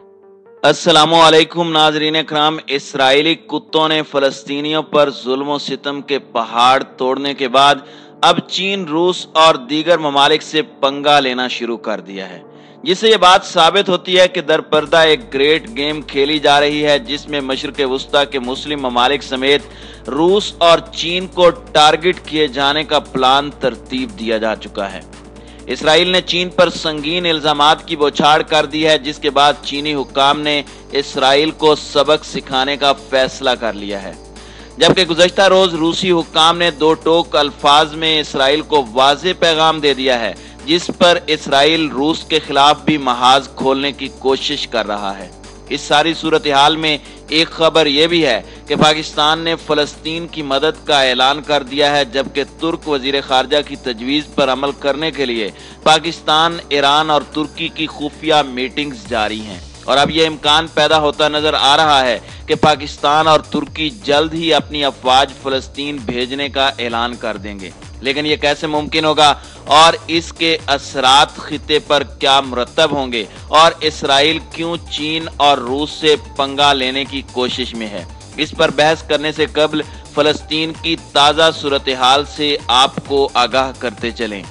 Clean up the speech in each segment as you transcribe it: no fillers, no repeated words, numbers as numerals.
अस्सलामुअलैकुम नाजरीन इकराम। इसराइली कुत्तों ने फलस्तीनियों पर जुल्म सितम के पहाड़ तोड़ने के बाद अब चीन, रूस और दीगर ममालिक से पंगा लेना शुरू कर दिया है, जिससे ये बात साबित होती है कि दरपर्दा एक ग्रेट गेम खेली जा रही है, जिसमें मशरिक़ वुस्ता के मुस्लिम ममालिक समेत रूस और चीन को टारगेट किए जाने का प्लान तरतीब दिया जा चुका है। इसराइल ने चीन पर संगीन इल्जामात की बौछार कर दी है, जिसके बाद चीनी हुक्काम ने इसराइल को सबक सिखाने का फैसला कर लिया है। जबकि गुज़श्ता रोज रूसी हुक्काम ने दो टोक अल्फाज में इसराइल को वाज़ेह पैगाम दे दिया है, जिस पर इसराइल रूस के खिलाफ भी महाज खोलने की कोशिश कर रहा है। इस सारी सूरत हाल में एक खबर यह भी है कि पाकिस्तान ने फलस्तीन की मदद का ऐलान कर दिया है, जबकि तुर्क वजीर खारजा की तजवीज़ पर अमल करने के लिए पाकिस्तान, ईरान और तुर्की की खुफिया मीटिंग्स जारी हैं। और अब यह इम्कान पैदा होता नजर आ रहा है कि पाकिस्तान और तुर्की जल्द ही अपनी अफवाज फलस्तीन भेजने का ऐलान कर देंगे। लेकिन यह कैसे मुमकिन होगा और इसके असरात खिते पर क्या मुरतब होंगे, और इसराइल क्यों चीन और रूस से पंगा लेने की कोशिश में है, इस पर बहस करने से कबल फलस्तीन की ताज़ा सूरत हाल से आपको आगाह करते चलें।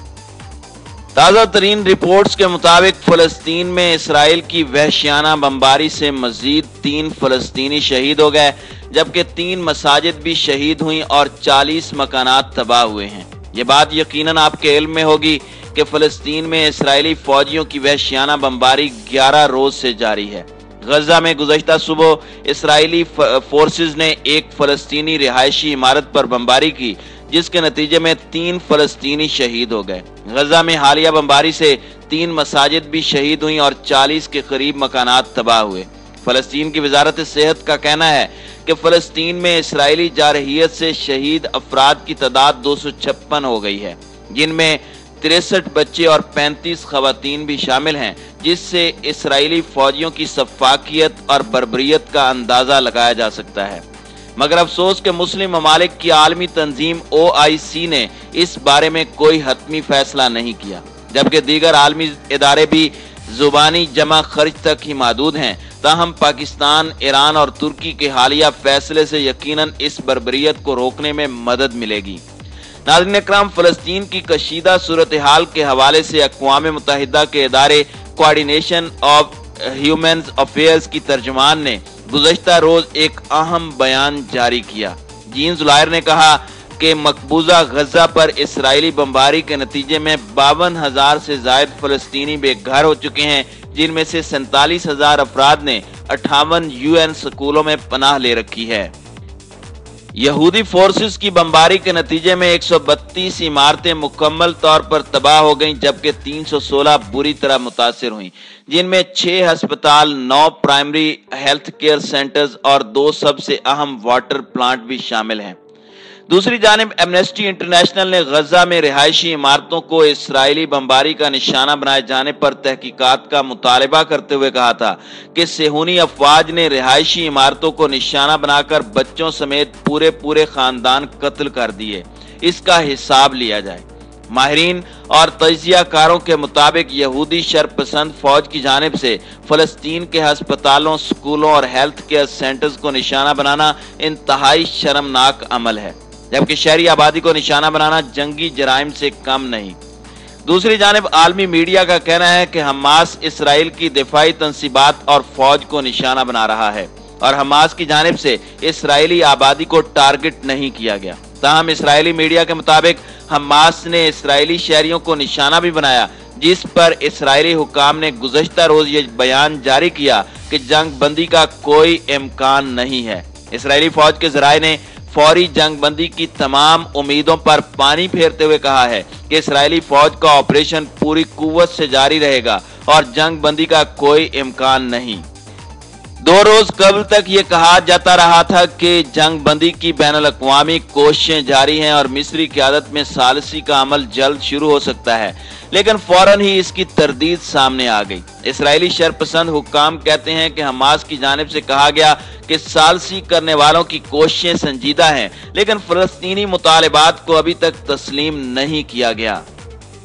ताज़ा तरीन रिपोर्ट्स के मुताबिक फलस्तीन में इसराइल की वहशियाना बमबारी से मजीद 3 फलस्तीनी शहीद हो गए, जबकि 3 मसाजिद भी शहीद हुई और 40 मकानात तबाह हुए हैं। ये बात यकीनन आपके इल्म में होगी कि फलस्तीन में इसराइली फौजियों की वहशियाना बमबारी 11 रोज से जारी है। गजा में गुज़श्ता सुबह इसराइली फोर्सेस ने एक फलस्तीनी रिहायशी इमारत पर बमबारी की, जिसके नतीजे में 3 फलस्तीनी शहीद हो गए। गजा में हालिया बमबारी से 3 मसाजिद भी शहीद हुई और 40 के करीब मकानात तबाह हुए। फलस्तीन की वजारत सेहत का कहना है कि फलस्तीन में इसराइली जारहियत से शहीद अफराद की तादाद 256 हो गई है, जिनमें 63 बच्चे और 35 खवातीन भी शामिल हैं, जिससे इसराइली फौजियों की सफाकियत और बर्बरियत का अंदाजा लगाया जा सकता है। मगर अफसोस के मुस्लिम ममालिक की आलमी तंजीम OIC ने इस बारे में कोई हतमी फैसला नहीं किया, जबकि दीगर आलमी इदारे भी जुबानी जमा खर्च तक ही महदूद हैं। ताहम पाकिस्तान, ईरान और तुर्की के हालिया फैसले से यकीनन इस बर्बरियत को रोकने में मदद मिलेगी। नाज़रीन इकराम, फलस्तीन की कशीदा सूरत हाल के हवाले से अक़वाम मुत्तहिदा के इदारे कोऑर्डिनेशन ऑफ ह्यूमन अफेयर्स की तर्जुमान ने गुज़श्ता रोज एक अहम बयान जारी किया। जीन ज़ुलायर ने कहा कि मकबूजा गजा पर इसराइली बमबारी के नतीजे में 52,000 से ज़ायद फलस्तीनी बेघर हो चुके हैं, जिनमें से 47,000 अफराद ने 58 UN स्कूलों में पनाह ले रखी है। यहूदी फोर्सेस की बमबारी के नतीजे में 132 इमारतें मुकम्मल तौर पर तबाह हो गईं, जबकि 316 बुरी तरह मुतासिर हुई, जिनमें 6 अस्पताल, 9 प्राइमरी हेल्थ केयर सेंटर्स और 2 सबसे अहम वाटर प्लांट भी शामिल हैं। दूसरी जानिब एमनेस्टी इंटरनेशनल ने गजा में रिहायशी इमारतों को इसराइली बमबारी का निशाना बनाए जाने पर तहकीकात का मुतालबा करते हुए कहा था कि सेहूनी अफवाज ने रिहायशी इमारतों को निशाना बनाकर बच्चों समेत पूरे खानदान कत्ल कर दिए, इसका हिसाब लिया जाए। माहिरीन और तजियाकारों के मुताबिक यहूदी शरपसंद फौज की जानिब से फलस्तीन के अस्पतालों, स्कूलों और हेल्थ केयर सेंटर्स को निशाना बनाना इंतहाई शर्मनाक अमल है, जबकि शहरी आबादी को निशाना बनाना जंगी जराइम से कम नहीं। दूसरी जानिब आलमी मीडिया का कहना है कि हमास इसराइल की दिफाई तंसीबात और फौज को निशाना बना रहा है, और हमास की जानिब से इसराइली आबादी को टारगेट नहीं किया गया। ताहम इसराइली मीडिया के मुताबिक हमास ने इसराइली शहरियों को निशाना भी बनाया, जिस पर इसराइली हुक्काम ने गुज़श्ता रोज ये बयान जारी किया कि जंग बंदी का कोई इम्कान नहीं है। इसराइली फौज के ज़राए ने फौरी जंग बंदी की तमाम उम्मीदों पर पानी फेरते हुए कहा है कि इसराइली फौज का ऑपरेशन पूरी कुव्वत से जारी रहेगा और जंग बंदी का कोई इम्कान नहीं। 2 रोज कबल तक ये कहा जाता रहा था कि जंग बंदी की बैनुल अक़वामी कोशिशें जारी हैं और मिस्री क़यादत में सालसी का अमल जल्द शुरू हो सकता है, लेकिन फौरन ही इसकी तरदीद सामने आ गई। इसराइली शरपसंद हुक्काम कहते हैं कि हमास की जानिब से कहा गया कि सालसी करने वालों की कोशिशें संजीदा हैं, लेकिन फलस्तीनी मुतालबात को अभी तक तस्लीम नहीं किया गया।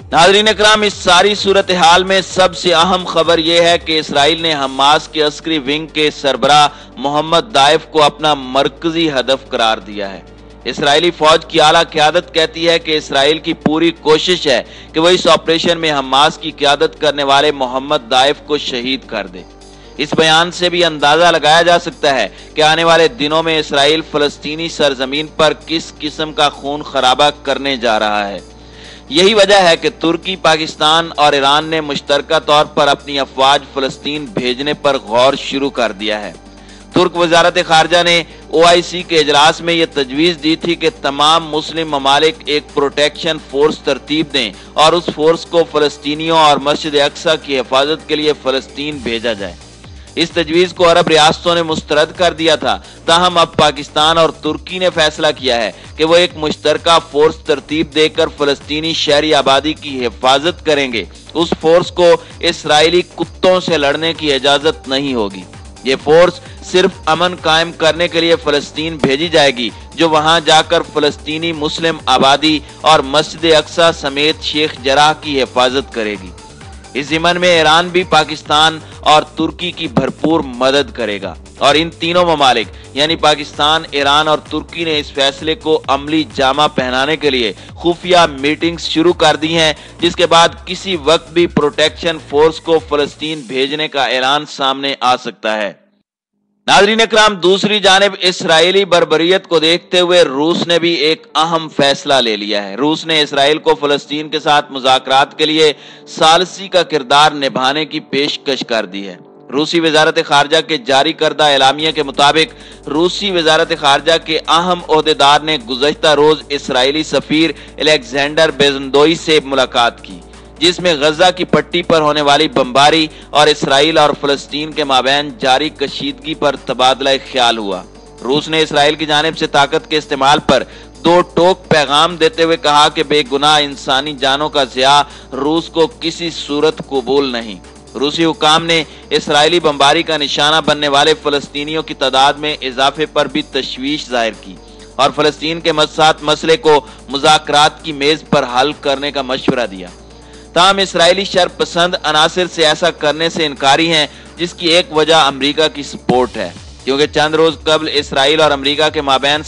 नाज़रीन इकराम, इस सारी सूरत हाल में सबसे अहम खबर यह है कि इसराइल ने हमास के अस्करी विंग के सरबराह मोहम्मद दाइफ को अपना मरकजी हदफ करार दिया है। इसराइली फौज की आला क़यादत कहती है कि इसराइल की पूरी कोशिश है कि वह इस ऑपरेशन में हमास की क़यादत करने वाले मोहम्मद दाइफ को शहीद कर दे। इस बयान से भी अंदाजा लगाया जा सकता है कि आने वाले दिनों में इसराइल फलस्तीनी सरजमीन पर किस किस्म का खून खराबा करने जा रहा है। यही वजह है कि तुर्की, पाकिस्तान और ईरान ने मुश्तरका तौर पर अपनी अफवाज फलस्तीन भेजने पर गौर शुरू कर दिया है। तुर्क वजारत खारजा ने OIC के इजलास में यह तजवीज़ दी थी कि तमाम मुस्लिम ममालिक एक प्रोटेक्शन फोर्स तरतीब दें और उस फोर्स को फलस्तीनियों और मस्जिद अक्सा की हिफाजत के लिए फलस्तीन भेजा जाए। इस तजवीज़ को अरब रियासतों ने मुस्तरद कर दिया था, ताहम अब पाकिस्तान और तुर्की ने फैसला किया है कि वो एक मुश्तरका फोर्स तरतीब देकर फलस्तीनी शहरी आबादी की हिफाजत करेंगे। उस फोर्स को इसराइली कुत्तों से लड़ने की इजाजत नहीं होगी। ये फोर्स सिर्फ अमन कायम करने के लिए फलस्तीन भेजी जाएगी, जो वहां जाकर फलस्तीनी मुस्लिम आबादी और मस्जिद अक्सा समेत शेख जराह की हिफाजत करेगी। इस ज़िमन में ईरान भी पाकिस्तान और तुर्की की भरपूर मदद करेगा और इन तीनों ममालिक यानी पाकिस्तान, ईरान और तुर्की ने इस फैसले को अमली जामा पहनाने के लिए खुफिया मीटिंग्स शुरू कर दी हैं, जिसके बाद किसी वक्त भी प्रोटेक्शन फोर्स को फलस्तीन भेजने का ऐलान सामने आ सकता है। नाज़रीन इकराम, दूसरी जानिब इसराइली बर्बरियत को देखते हुए रूस ने भी एक अहम फैसला ले लिया है। रूस ने इसराइल को फलस्तीन के साथ मुज़ाकरात के लिए सालसी का किरदार निभाने की पेशकश कर दी है। रूसी वजारत खारजा के जारी करदा एलामिया के मुताबिक रूसी वजारत खारजा के अहम ओहदेदार ने गुज़श्ता रोज इसराइली सफीर अलेक्जेंडर बेजनदोई से मुलाकात की, जिसमें गजा की पट्टी पर होने वाली बमबारी और इसराइल और फलस्तीन के माबैन जारी कशीदगी पर तबादला ख्याल हुआ। रूस ने इसराइल की जानिब से ताकत के इस्तेमाल पर दो टोक पैगाम देते हुए कहा कि बेगुनाह इंसानी जानों का ज़िया रूस को किसी सूरत कबूल नहीं। रूसी हुकाम ने इसराइली बमबारी का निशाना बनने वाले फलस्तीनियों की तादाद में इजाफे पर भी तशवीश जाहिर की और फलस्तीन के साथ मसले को मुज़ाकरात की मेज पर हल करने का मशवरा दिया। ताहम इसराइली शरपसंद अनासिर से ऐसा करने से इनकारी हैं, जिसकी एक वजह अमरीका की सपोर्ट है, क्योंकि चंद रोज कबल इसराइल और अमरीका के माबैन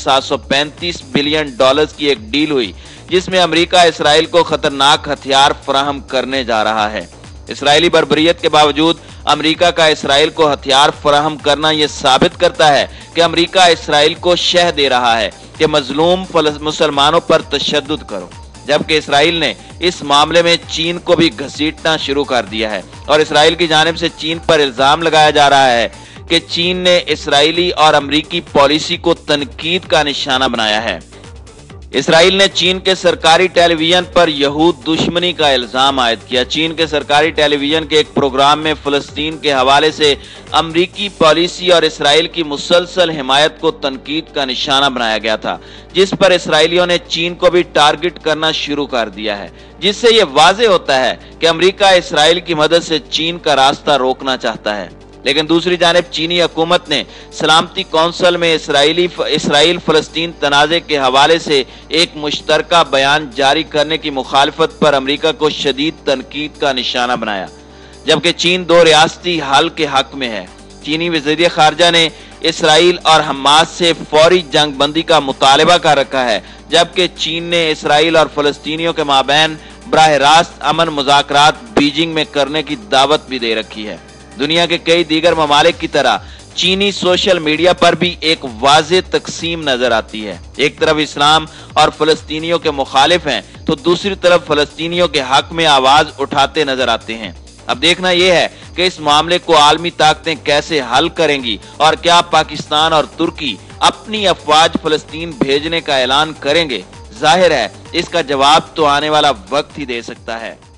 735 बिलियन डॉलर्स की एक डील हुई, जिसमें अमरीका इसराइल को खतरनाक हथियार फराहम करने जा रहा है। इसराइली बर्बरियत के बावजूद अमरीका का इसराइल को हथियार फराहम करना यह साबित करता है कि अमरीका इसराइल को शह दे रहा है कि मजलूम मुसलमानों पर तशद्दुद करो, जबकि इसराइल ने इस मामले में चीन को भी घसीटना शुरू कर दिया है और इसराइल की जानिब से चीन पर इल्जाम लगाया जा रहा है कि चीन ने इसराइली और अमरीकी पॉलिसी को तनकीद का निशाना बनाया है। इसराइल ने चीन के सरकारी टेलीविजन पर यहूद दुश्मनी का इल्जाम आयद किया। चीन के सरकारी टेलीविजन के एक प्रोग्राम में फलस्तीन के हवाले से अमरीकी पॉलिसी और इसराइल की मुसलसल हिमायत को तनकीद का निशाना बनाया गया था, जिस पर इसराइलियों ने चीन को भी टारगेट करना शुरू कर दिया है, जिससे यह वाज़े होता है कि अमरीका इसराइल की मदद से चीन का रास्ता रोकना चाहता है। लेकिन दूसरी जानिब चीनी हुकूमत ने सलामती कौंसिल में इसराइल फलस्तीन तनाज़े के हवाले से एक मुश्तरका बयान जारी करने की मुखालफत पर अमरीका को शदीद तनकीद का निशाना बनाया, जबकि चीन दो रियासती हल के हक में है। चीनी वज़ीर खारजा ने इसराइल और हमास से फौरी जंग बंदी का मुतालबा कर रखा है, जबकि चीन ने इसराइल और फलस्तीनियों के माबैन बराह रास्त अमन मुज़ाकरात बीजिंग में करने की दावत भी दे रखी है। दुनिया के कई दीगर ममालिक की तरह चीनी सोशल मीडिया पर भी एक वाज़े तकसीम नजर आती है। एक तरफ इस्लाम और फलस्तीनियों के मुखालिफ हैं, तो दूसरी तरफ फलस्तीनियों के हक में आवाज उठाते नजर आते हैं। अब देखना यह है कि इस मामले को आलमी ताकतें कैसे हल करेंगी और क्या पाकिस्तान और तुर्की अपनी अफवाज फलस्तीन भेजने का ऐलान करेंगे। जाहिर है इसका जवाब तो आने वाला वक्त ही दे सकता है।